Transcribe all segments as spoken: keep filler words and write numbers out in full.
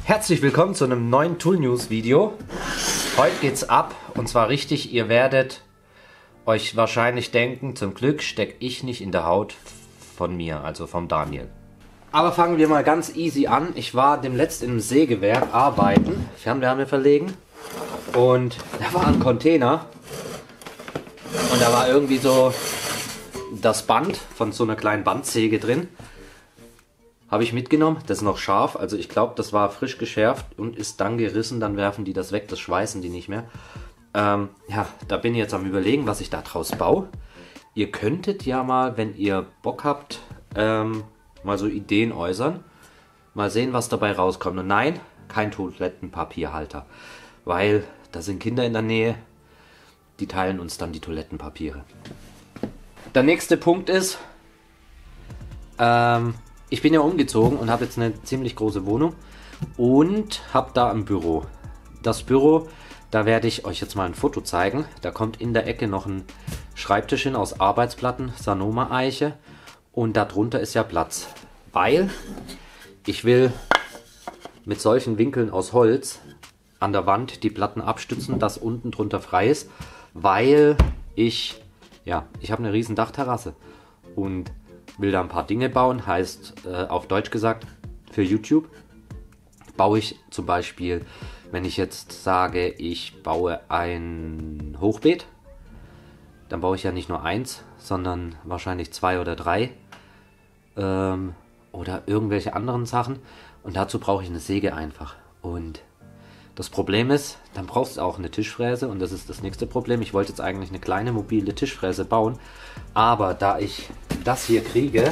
Herzlich willkommen zu einem neuen Tool News Video. Heute geht's ab und zwar richtig. Ihr werdet euch wahrscheinlich denken, zum Glück stecke ich nicht in der Haut von mir, also vom Daniel. Aber fangen wir mal ganz easy an. Ich war demnächst im Sägewerk arbeiten, Fernwärme verlegen, und da war ein Container und da war irgendwie so das Band von so einer kleinen Bandsäge drin. Habe ich mitgenommen, das ist noch scharf, also ich glaube, das war frisch geschärft und ist dann gerissen, dann werfen die das weg, das schweißen die nicht mehr. Ähm, ja, da bin ich jetzt am Überlegen, was ich da draus baue. Ihr könntet ja mal, wenn ihr Bock habt, ähm, mal so Ideen äußern, mal sehen, was dabei rauskommt. Und nein, kein Toilettenpapierhalter, weil da sind Kinder in der Nähe, die teilen uns dann die Toilettenpapiere. Der nächste Punkt ist, ähm, ich bin ja umgezogen und habe jetzt eine ziemlich große Wohnung und habe da ein Büro. Das Büro, da werde ich euch jetzt mal ein Foto zeigen. Da kommt in der Ecke noch ein Schreibtisch hin aus Arbeitsplatten, Sanoma-Eiche, und darunter ist ja Platz, weil ich will mit solchen Winkeln aus Holz an der Wand die Platten abstützen, dass unten drunter frei ist, weil ich, ja, ich habe eine riesen Dachterrasse und will da ein paar Dinge bauen, heißt äh, auf Deutsch gesagt, für YouTube baue ich zum Beispiel, wenn ich jetzt sage, ich baue ein Hochbeet, dann baue ich ja nicht nur eins, sondern wahrscheinlich zwei oder drei ähm, oder irgendwelche anderen Sachen, und dazu brauche ich eine Säge einfach. Und das Problem ist, dann brauchst du auch eine Tischfräse, und das ist das nächste Problem. Ich wollte jetzt eigentlich eine kleine mobile Tischfräse bauen, aber da ich das hier kriege,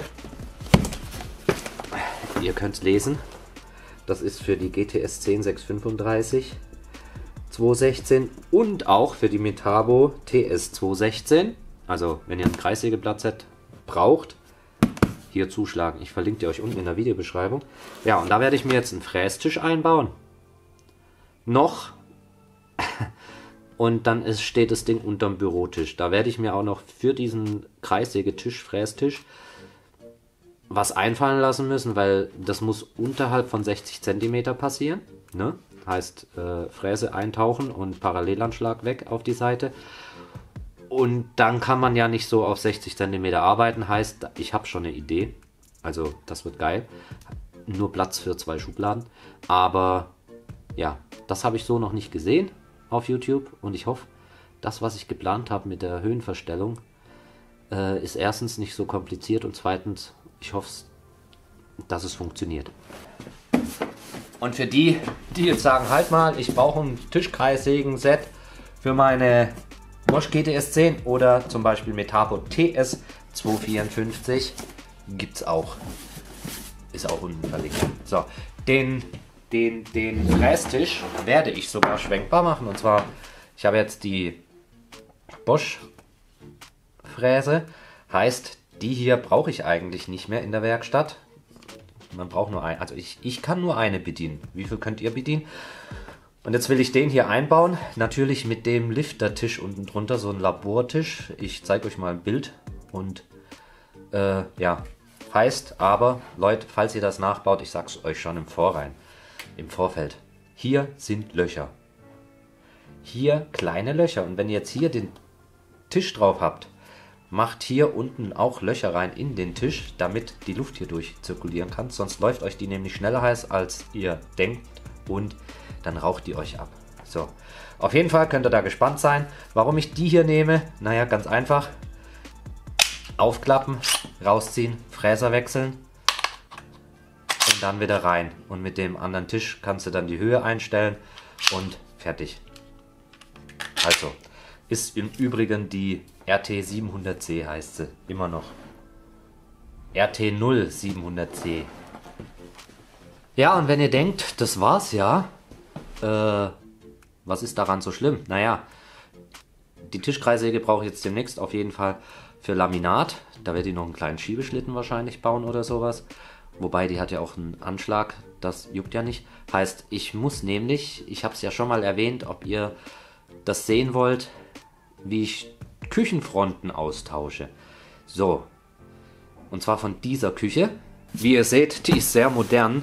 ihr könnt es lesen, das ist für die G T S zehn sechs fünfunddreißig zweihundertsechzehn und auch für die Metabo T S zweihundertsechzehn. Also wenn ihr ein Kreissägeblattset braucht, hier zuschlagen. Ich verlinke dir euch unten in der Videobeschreibung. Ja, und da werde ich mir jetzt einen Frästisch einbauen. Noch. Und dann ist, steht das Ding unterm Bürotisch. Da werde ich mir auch noch für diesen Kreissägetisch, Frästisch, was einfallen lassen müssen, weil das muss unterhalb von sechzig Zentimeter passieren. Ne? Heißt, äh, Fräse eintauchen und Parallelanschlag weg auf die Seite. Und dann kann man ja nicht so auf sechzig Zentimeter arbeiten. Heißt, ich habe schon eine Idee. Also, das wird geil. Nur Platz für zwei Schubladen. Aber ja, das habe ich so noch nicht gesehen auf YouTube, und ich hoffe, das, was ich geplant habe mit der Höhenverstellung, äh, ist erstens nicht so kompliziert und zweitens, ich hoffe, dass es funktioniert. Und für die, die jetzt sagen, halt mal, ich brauche ein Tischkreissägen-Set für meine Bosch G T S zehn oder zum Beispiel Metabo T S zweihundertvierundfünfzig, gibt es auch. Ist auch unten verlinkt. So, den Den, den Frästisch werde ich sogar schwenkbar machen, und zwar, ich habe jetzt die Bosch Fräse, heißt, die hier brauche ich eigentlich nicht mehr in der Werkstatt. Man braucht nur ein, also ich, ich kann nur eine bedienen. Wie viel könnt ihr bedienen? Und jetzt will ich den hier einbauen, natürlich mit dem Liftertisch unten drunter, so ein Labortisch. Ich zeige euch mal ein Bild und äh, ja, heißt aber, Leute, falls ihr das nachbaut, ich sag's euch schon im Vorrein. Im Vorfeld. Hier sind Löcher. Hier kleine Löcher. Und wenn ihr jetzt hier den Tisch drauf habt, macht hier unten auch Löcher rein in den Tisch, damit die Luft hier durchzirkulieren kann. Sonst läuft euch die nämlich schneller heiß, als ihr denkt, und dann raucht die euch ab. So, auf jeden Fall könnt ihr da gespannt sein. Warum ich die hier nehme? Naja, ganz einfach. Aufklappen, rausziehen, Fräser wechseln. Und dann wieder rein. Und mit dem anderen Tisch kannst du dann die Höhe einstellen und fertig. Also, ist im Übrigen die R T siebenhundert C, heißt sie. Immer noch. R T null siebenhundert C. Ja, und wenn ihr denkt, das war's ja, äh, was ist daran so schlimm? Naja, die Tischkreissäge brauche ich jetzt demnächst auf jeden Fall für Laminat. Da werde ich noch einen kleinen Schiebeschlitten wahrscheinlich bauen oder sowas. Wobei, die hat ja auch einen Anschlag, das juckt ja nicht. Heißt, ich muss nämlich, ich habe es ja schon mal erwähnt, ob ihr das sehen wollt, wie ich Küchenfronten austausche. So, und zwar von dieser Küche. Wie ihr seht, die ist sehr modern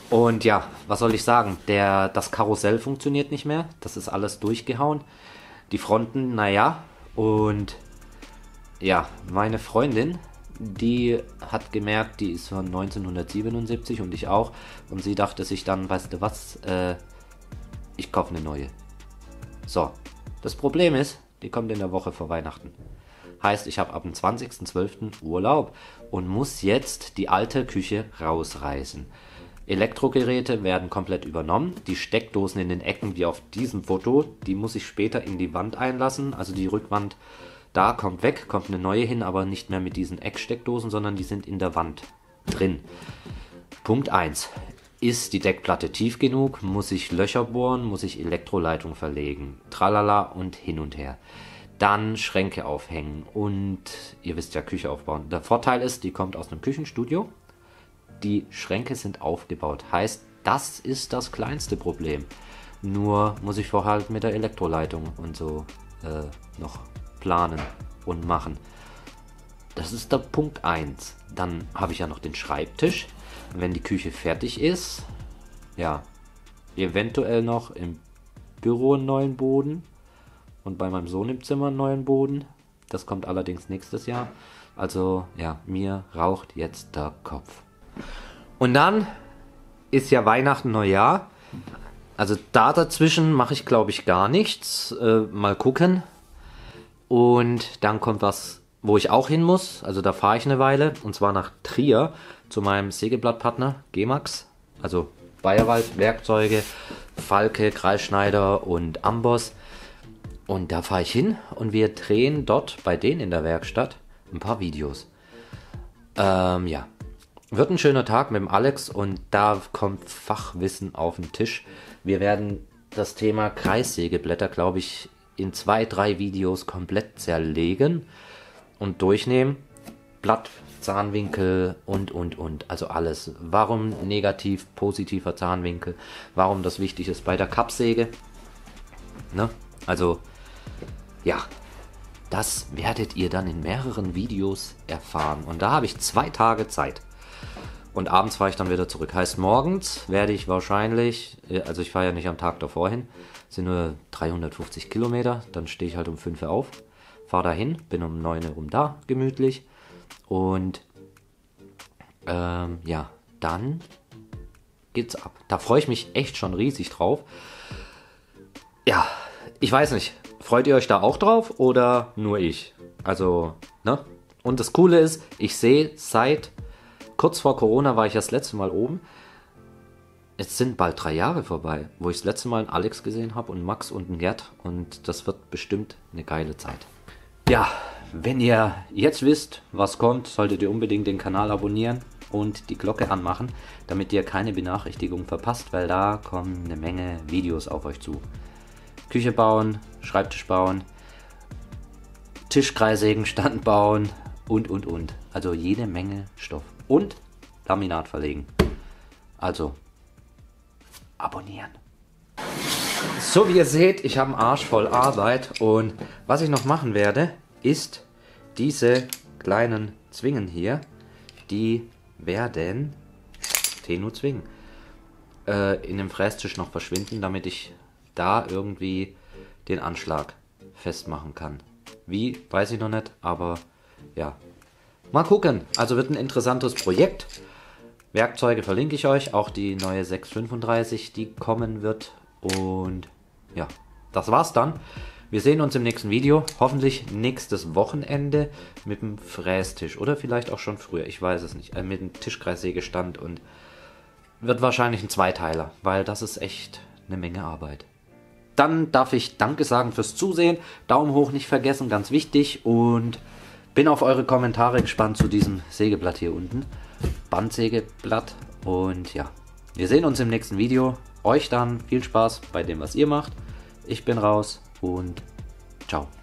Und ja, was soll ich sagen? Der, das Karussell funktioniert nicht mehr. Das ist alles durchgehauen. Die Fronten, naja. Und ja, meine Freundin, die hat gemerkt, die ist von neunzehnhundertsiebenundsiebzig und ich auch. Und sie dachte sich dann, weißt du was, äh, ich kaufe eine neue. So, das Problem ist, die kommt in der Woche vor Weihnachten. Heißt, ich habe ab dem zwanzigsten zwölften Urlaub und muss jetzt die alte Küche rausreißen. Elektrogeräte werden komplett übernommen. Die Steckdosen in den Ecken, wie auf diesem Foto, die muss ich später in die Wand einlassen. Also die Rückwand, da kommt weg, kommt eine neue hin, aber nicht mehr mit diesen Ecksteckdosen, sondern die sind in der Wand drin. Punkt eins. Ist die Deckplatte tief genug? Muss ich Löcher bohren? Muss ich Elektroleitung verlegen? Tralala und hin und her. Dann Schränke aufhängen und ihr wisst ja, Küche aufbauen. Der Vorteil ist, die kommt aus einem Küchenstudio. Die Schränke sind aufgebaut. Heißt, das ist das kleinste Problem. Nur muss ich vorher halt mit der Elektroleitung und so äh, noch planen und machen. Das ist der Punkt eins. Dann habe ich ja noch den Schreibtisch. Wenn die Küche fertig ist, ja, eventuell noch im Büro einen neuen Boden und bei meinem Sohn im Zimmer einen neuen Boden. Das kommt allerdings nächstes Jahr. Also ja, mir raucht jetzt der Kopf. Und dann ist ja Weihnachten, Neujahr. Also da dazwischen mache ich, glaube ich, gar nichts. Äh, mal gucken. Und dann kommt was, wo ich auch hin muss. Also da fahre ich eine Weile. Und zwar nach Trier zu meinem Sägeblattpartner Gemax. Also Bayerwald, Werkzeuge, Falke, Kreisschneider und Amboss. Und da fahre ich hin und wir drehen dort bei denen in der Werkstatt ein paar Videos. Ähm, ja. Wird ein schöner Tag mit dem Alex und da kommt Fachwissen auf den Tisch. Wir werden das Thema Kreissägeblätter, glaube ich, in zwei, drei Videos komplett zerlegen und durchnehmen. Blatt, Zahnwinkel und, und, und. Also alles. Warum negativ, positiver Zahnwinkel? Warum das wichtig ist bei der Kappsäge? Ne? Also, ja. Das werdet ihr dann in mehreren Videos erfahren. Und da habe ich zwei Tage Zeit. Und abends fahre ich dann wieder zurück. Heißt, morgens werde ich wahrscheinlich, also ich fahre ja nicht am Tag davor hin, sind nur dreihundertfünfzig Kilometer, dann stehe ich halt um fünf Uhr auf, fahre dahin, bin um neun Uhr rum da, gemütlich. Und ähm, ja, dann geht's ab. Da freue ich mich echt schon riesig drauf. Ja, ich weiß nicht, freut ihr euch da auch drauf oder nur ich? Also, ne? Und das Coole ist, ich sehe seit kurz vor Corona war ich das letzte Mal oben. Es sind bald drei Jahre vorbei, wo ich das letzte Mal einen Alex gesehen habe und Max und einen Gerd. Und das wird bestimmt eine geile Zeit. Ja, wenn ihr jetzt wisst, was kommt, solltet ihr unbedingt den Kanal abonnieren und die Glocke anmachen, damit ihr keine Benachrichtigung verpasst, weil da kommen eine Menge Videos auf euch zu. Küche bauen, Schreibtisch bauen, Tischkreissägenstand bauen und, und, und. Also jede Menge Stoff. Und Laminat verlegen. Also, abonnieren. So wie ihr seht, ich habe einen Arsch voll Arbeit. Und was ich noch machen werde, ist diese kleinen Zwingen hier. Die werden, Tenu-Zwingen, äh, in dem Frästisch noch verschwinden, damit ich da irgendwie den Anschlag festmachen kann. Wie, weiß ich noch nicht, aber ja. Mal gucken, also wird ein interessantes Projekt. Werkzeuge verlinke ich euch, auch die neue sechs fünfunddreißig, die kommen wird. Und ja, das war's dann. Wir sehen uns im nächsten Video, hoffentlich nächstes Wochenende mit dem Frästisch oder vielleicht auch schon früher, ich weiß es nicht, äh, mit dem Tischkreissägestand und wird wahrscheinlich ein Zweiteiler, weil das ist echt eine Menge Arbeit. Dann darf ich Danke sagen fürs Zusehen, Daumen hoch nicht vergessen, ganz wichtig und bin auf eure Kommentare gespannt zu diesem Sägeblatt hier unten. Bandsägeblatt. Und ja, wir sehen uns im nächsten Video. Euch dann viel Spaß bei dem, was ihr macht. Ich bin raus und ciao.